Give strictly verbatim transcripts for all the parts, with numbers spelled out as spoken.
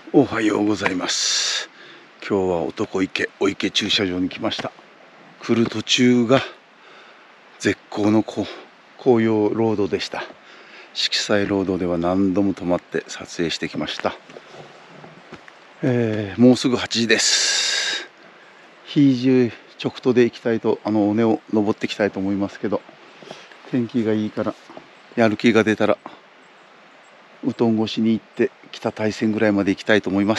おはようございます。今日は男池お池駐車場に来ました。来る途中が絶好の紅葉ロードでした。色彩ロードでは何度も止まって撮影してきました。えー、もうすぐはちじです。ひいじ直途で行きたいと、あの尾根を登っていきたいと思いますけど、天気がいいからやる気が出たらうとん越しに行って北大山ぐらいまで行きたいと思います。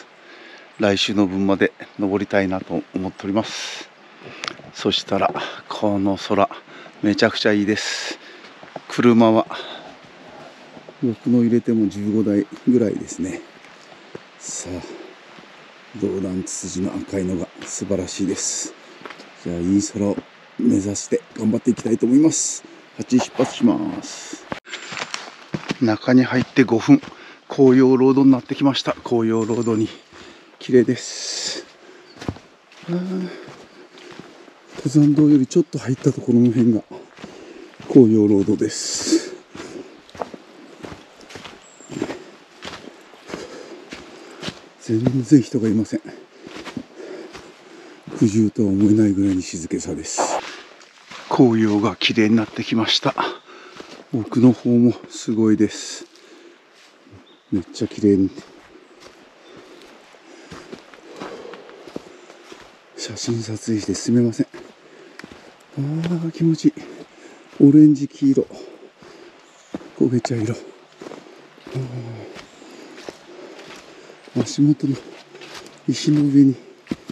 来週の分まで登りたいなと思っております。そしたらこの空めちゃくちゃいいです。車は僕の入れてもじゅうごだいぐらいですね。さあ道南ツツジの赤いのが素晴らしいです。じゃあいい空を目指して頑張っていきたいと思います。はちじ出発します。中に入ってごふん、紅葉ロードになってきました。紅葉ロードに綺麗です。登山道よりちょっと入ったところの辺が紅葉ロードです。全然人がいません。九十とは思えないぐらいに静けさです。紅葉が綺麗になってきました。奥の方もすごいです。めっちゃ綺麗に写真撮影して進めません。あー気持ちいい。オレンジ黄色焦げ茶色、足元の石の上に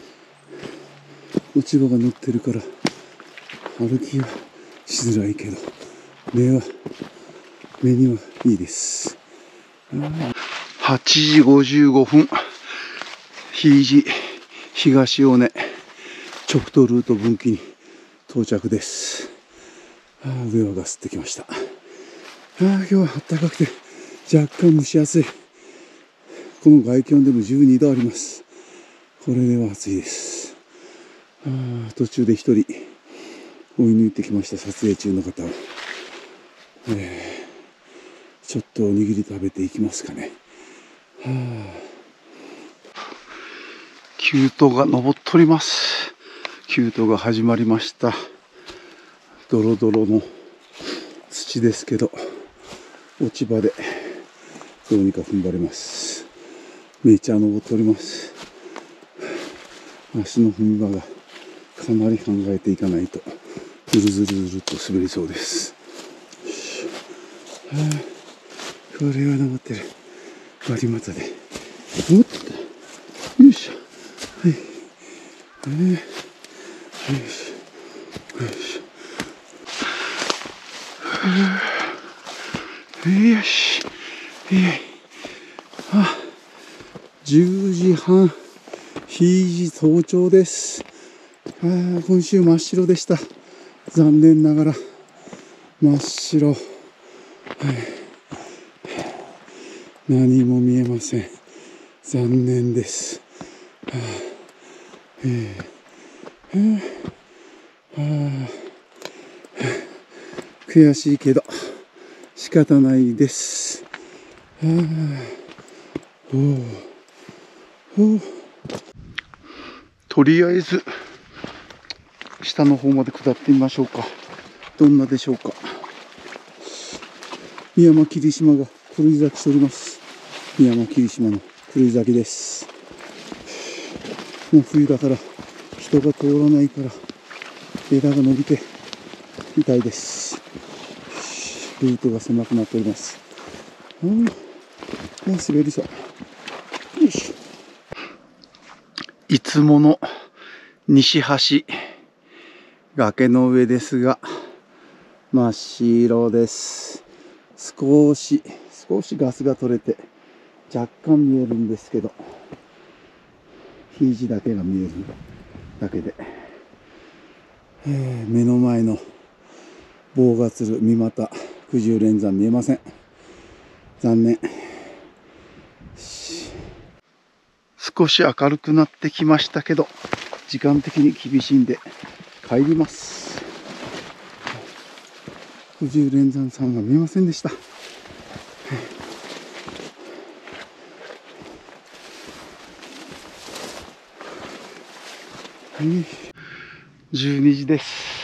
落ち葉が乗ってるから歩きはしづらいけど目は目にはいいです。はちじごじゅうごふん、ひいじ東尾根直途ルート分岐に到着です。あー上はがすってきました。あー今日は暖かくて若干蒸し暑い。この外気温でもじゅうにどあります。これでは暑いです。あー途中で一人追い抜いてきました。撮影中の方を、えー、ちょっとおにぎり食べていきますかね。はあ、急登が登っております。急登が始まりました。ドロドロの土ですけど落ち葉でどうにか踏ん張れます。めちゃ登っております。足の踏み場がかなり考えていかないとずるずるずるっと滑りそうです。はあ、これは登ってる。割り股でおっとよいしょ、はい、えー、よいしょよいしょ、よし、えい、あ、じゅうじはん、ひいじ早朝です。あ、今週真っ白でした。残念ながら真っ白、はい、何も見えません。残念です。はあ、えーはあ、悔しいけど仕方ないです。はあ、おお、とりあえず下の方まで下ってみましょうか。どんなでしょうか。美山霧島が狂い咲きしております。美山霧島の狂い咲きです。もう冬だから人が通らないから枝が伸びて痛いです。ルートが狭くなっております。あー、もう滑りそう。よいしょ。いつもの西端崖の上ですが真っ白です。少し少しガスが取れて若干見えるんですけど、ひいじだけが見えるだけで、えー、目の前の棒がつる三股九十連山見えません。残念。少し明るくなってきましたけど時間的に厳しいんで帰ります。九十連山さんが見えませんでした。 じゅうにじです。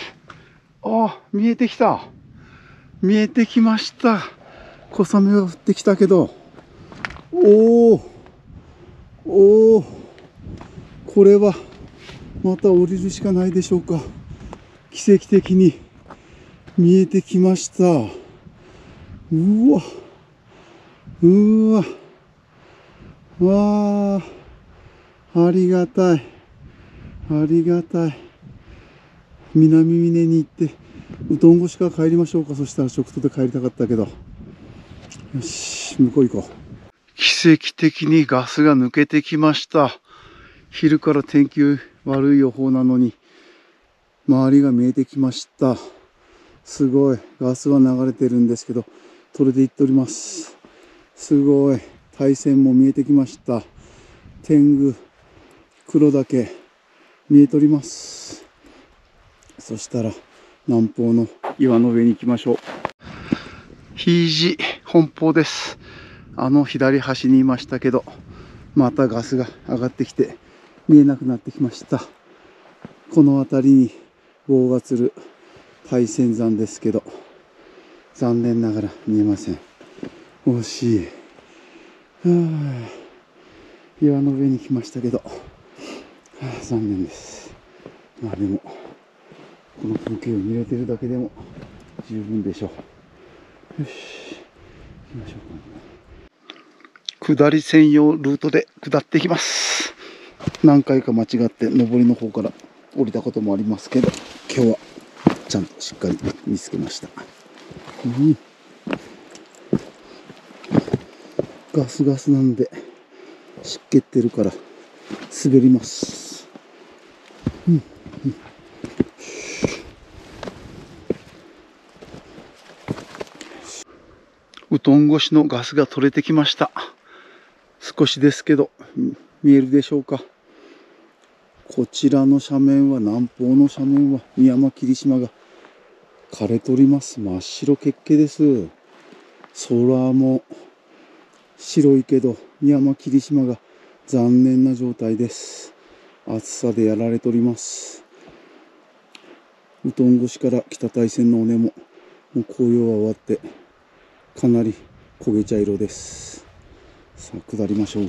あ、見えてきた。見えてきました。小雨が降ってきたけど、おおおお、これはまた降りるしかないでしょうか。奇跡的に見えてきました。うわうわわあ、ありがたい、ありがたい。南峰に行ってうどん越しから帰りましょうか。そしたら直途で帰りたかったけど、よし、向こう行こう。奇跡的にガスが抜けてきました。昼から天気悪い予報なのに周りが見えてきました。すごい、ガスは流れてるんですけど取れていっております。すごい、大山も見えてきました。天狗黒岳見えております。そしたら南方の岩の上に行きましょう。日地本方です。あの左端にいましたけど、またガスが上がってきて見えなくなってきました。この辺りに棒がつる大仙山ですけど、残念ながら見えません。惜しい。はあ、岩の上に来ましたけど、はあ、残念です。まあでもこの風景を見れてるだけでも十分でしょう。よし、行きましょうか。下り専用ルートで下っていきます。何回か間違って上りの方から降りたこともありますけど、今日はちゃんとしっかり見つけました。うん、ガスガスなんで湿気ってるから滑ります。うんうん、うどん越しのガスが取れてきました。少しですけど見えるでしょうか。こちらの斜面は、南方の斜面は美山霧島が枯れております。真っ白けっけです。空も白いけど美山霧島が残念な状態です。暑さでやられております。うどん越しから北大山の尾根ももう紅葉は終わってかなり焦げ茶色です。さあ下りましょう。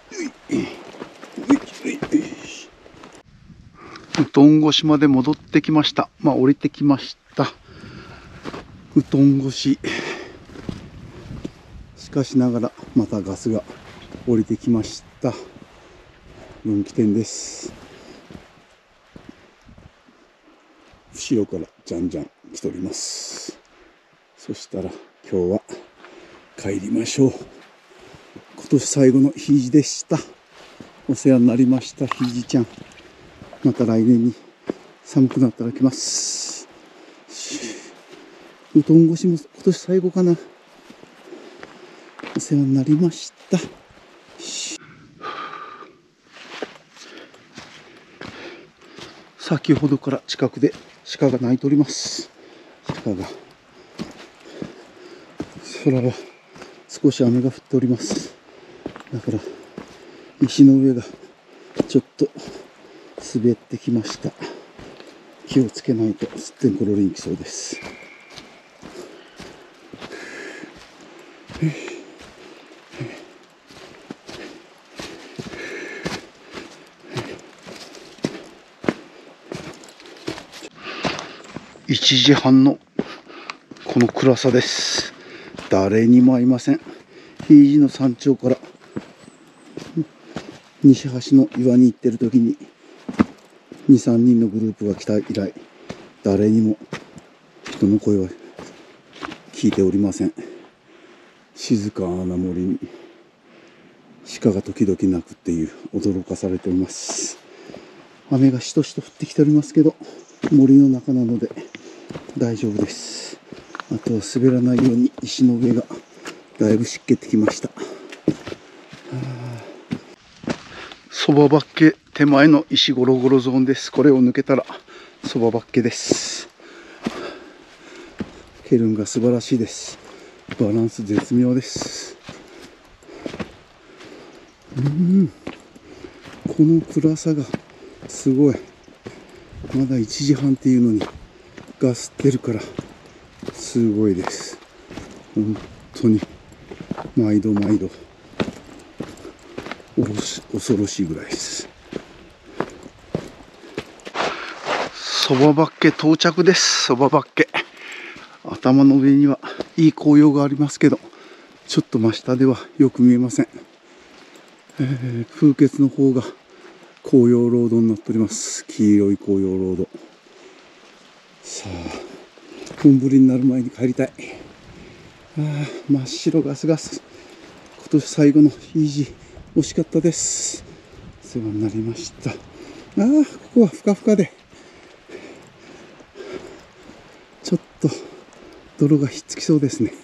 うどん越しまで戻ってきました。まあ降りてきました。うどん越し、しかしながらまたガスが降りてきました。分岐点です。後ろからじゃんじゃん来ております。そしたら今日は帰りましょう。今年最後のひいじでした。お世話になりました、ひいじちゃん。また来年に寒くなったら来ます。うどん越しも今年最後かな。お世話になりました。先ほどから近くで鹿が鳴いております。鹿が。空は少し雨が降っております。だから石の上がちょっと滑ってきました。気をつけないとすってんころりんきそうです。いちじはんのこの暗さです。誰にも会いません。ひいじの山頂から西端の岩に行ってる時にに、さんにんのグループが来た以来、誰にも人の声は聞いておりません。静かな森に鹿が時々鳴くっていう驚かされております。雨がしとしと降ってきておりますけど、森の中なので大丈夫です。あとは滑らないように石の上がだいぶ湿気ってきました。そばばっけ手前の石ゴロゴロゾーンです。これを抜けたらそばばっけです。ケルンが素晴らしいです。バランス絶妙です。うん、この暗さがすごい。 まだいちじはんっていうのにガスってるからすごいです。本当に毎度毎度恐ろしいぐらいです。そば畑到着です。そば畑、頭の上にはいい紅葉がありますけど、ちょっと真下ではよく見えません。えー、風穴の方が紅葉ロードになっております。黄色い紅葉ロード。さあ、本降りになる前に帰りたい。あー、真っ白ガスガス。今年最後のイージー惜しかったです。世話になりました。あー、ここはふかふかでちょっと泥がひっつきそうですね。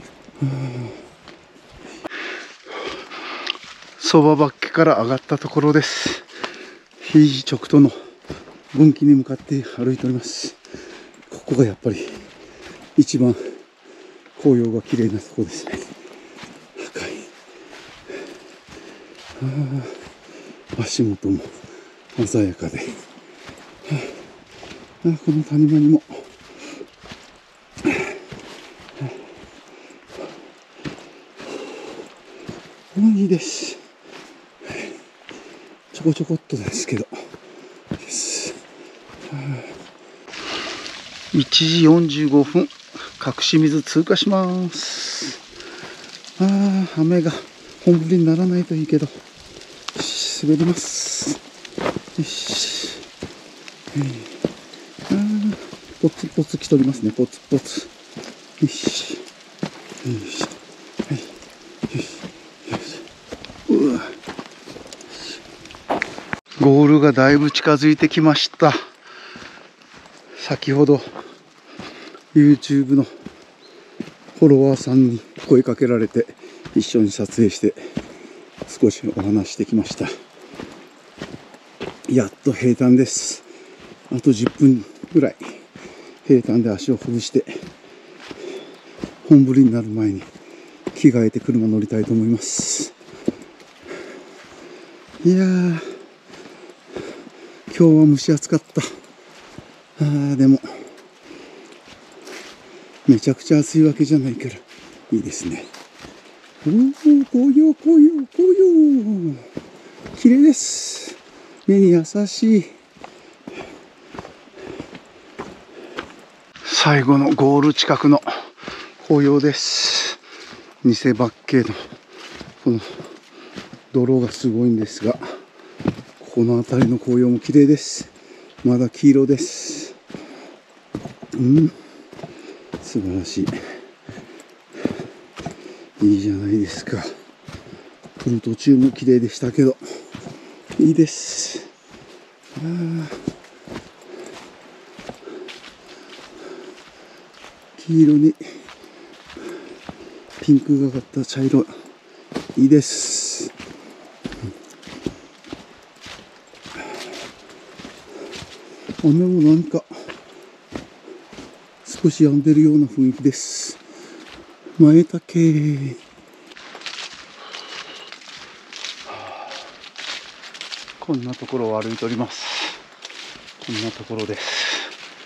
そば畑から上がったところです。イージー直登の分岐に向かって歩いております。ここがやっぱり一番紅葉が綺麗なところですね。赤い。あ、足元も鮮やかで、あ、この谷間にもいいです。ちょこちょこっとですけどです。いちじよんじゅうごふん、隠し水通過します。あー、雨が本降りにならないといいけど、滑ります。よし、あー、ポツポツ来とりますね。ポツポツ。よし、よし、はい、よし。ゴールがだいぶ近づいてきました。先ほど YouTube のフォロワーさんに声かけられて一緒に撮影して少しお話してきました。やっと平坦です。あとじゅっぷんぐらい平坦で足をほぐして本降りになる前に着替えて車乗りたいと思います。いやー、今日は蒸し暑かった。あー、でもめちゃくちゃ暑いわけじゃないからいいですね。おー、紅葉紅葉紅葉、綺麗です。目に優しい。最後のゴール近くの紅葉です。偽バッケーのこの泥がすごいんですが、この辺りの紅葉も綺麗です。まだ黄色です。うん、素晴らしい。いいじゃないですか。来る途中も綺麗でしたけどいいです。あー、黄色にピンクがかった茶色、いいです。雨もなんか少し止んでるような雰囲気です。前竹、こんなところを歩いております。こんなところです。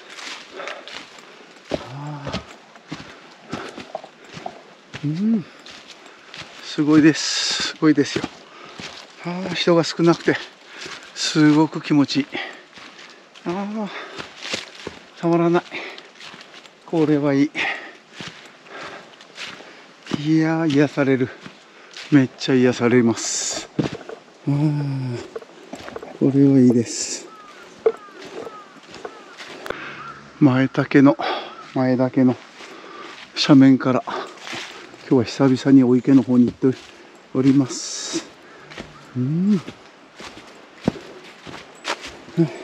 うん、すごいです。すごいですよ。ああ、人が少なくてすごく気持ちいい。ああ、たまらない。これはいい。いやー、癒される。めっちゃ癒されます。ああ、これはいいです。前岳の前岳の斜面から今日は久々にお池の方に行っております。うん。